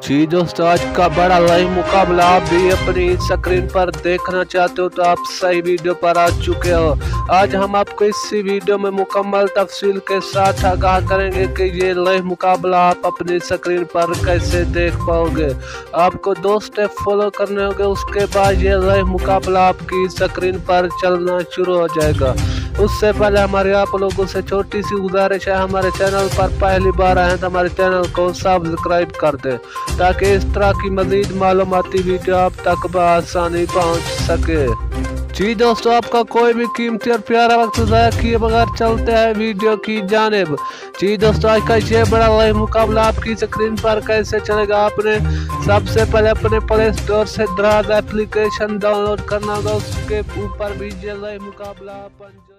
जी दोस्तों, आज का बड़ा लाइव मुकाबला आप भी अपनी स्क्रीन पर देखना चाहते हो तो आप सही वीडियो पर आ चुके हो। आज हम आपको इसी वीडियो में मुकम्मल तफसील के साथ आगाह करेंगे कि ये लाइव मुकाबला आप अपनी स्क्रीन पर कैसे देख पाओगे। आपको 2 स्टेप फॉलो करने होंगे, उसके बाद ये लाइव मुकाबला आपकी स्क्रीन पर चलना शुरू हो जाएगा। उससे पहले हमारे आप लोगों से छोटी सी गुजारिश है, हमारे चैनल पर पहली बार आए तो हमारे चैनल को सब्सक्राइब कर दें ताकि इस तरह की मज़ीद मालूमाती वीडियो आप तक बआसानी पहुंच सके। जी दोस्तों, आपका कोई भी कीमती और प्यारा वक्त ज़ाया किए बगैर चलते हैं वीडियो की जानिब। जी दोस्तों, आज का ये बड़ा लाइव मुकाबला आपकी स्क्रीन पर कैसे चलेगा। आपने सबसे पहले अपने प्ले स्टोर से दराज एप्लीकेशन डाउनलोड करना होगा, उसके ऊपर भी ये लाइव मुकाबला